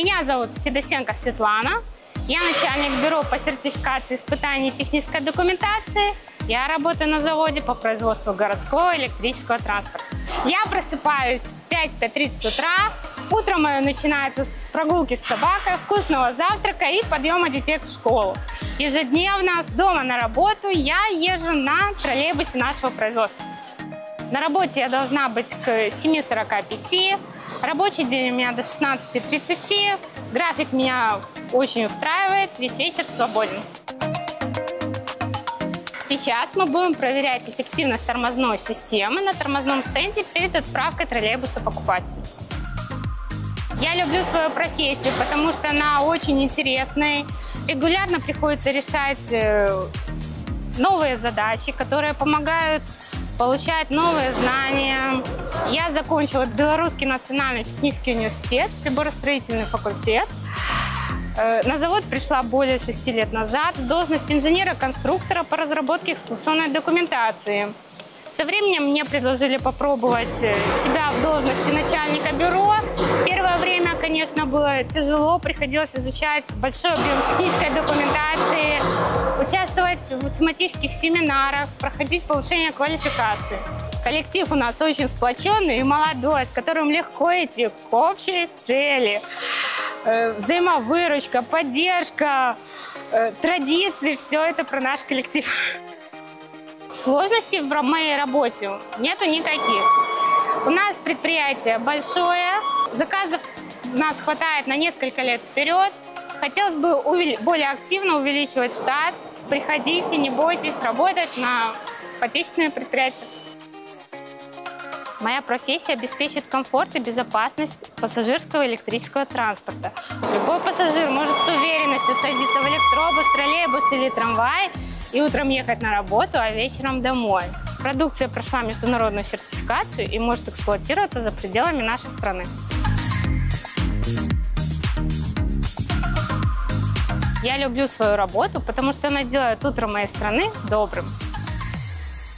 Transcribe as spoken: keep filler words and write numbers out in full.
Меня зовут Федосенко Светлана. Я начальник бюро по сертификации испытаний технической документации. Я работаю на заводе по производству городского электрического транспорта. Я просыпаюсь в пять-пять тридцать утра. Утро мое начинается с прогулки с собакой, вкусного завтрака и подъема детей в школу. Ежедневно с дома на работу я езжу на троллейбусе нашего производства. На работе я должна быть к семи сорока пяти. Рабочий день у меня до шестнадцати тридцати. График меня очень устраивает, весь вечер свободен. Сейчас мы будем проверять эффективность тормозной системы на тормозном стенде перед отправкой троллейбуса покупателю. Я люблю свою профессию, потому что она очень интересная. Регулярно приходится решать новые задачи, которые помогают получать новые знания. Я закончила Белорусский национальный технический университет, приборостроительный факультет. На завод пришла более шести лет назад в должность инженера-конструктора по разработке эксплуатационной документации. Со временем мне предложили попробовать себя в должности начальника бюро. Первое время, конечно, было тяжело, приходилось изучать большой объем технической документации, участвовать в тематических семинарах, проходить повышение квалификации. Коллектив у нас очень сплоченный и молодой, с которым легко идти к общей цели. Взаимовыручка, поддержка, традиции – все это про наш коллектив. Сложностей в моей работе нету никаких. У нас предприятие большое, заказов у нас хватает на несколько лет вперед. Хотелось бы более активно увеличивать штат. Приходите, не бойтесь работать на отечественные предприятия. Моя профессия обеспечит комфорт и безопасность пассажирского электрического транспорта. Любой пассажир может с уверенностью садиться в электробус, троллейбус или трамвай и утром ехать на работу, а вечером домой. Продукция прошла международную сертификацию и может эксплуатироваться за пределами нашей страны. Я люблю свою работу, потому что она делает утро моей страны добрым.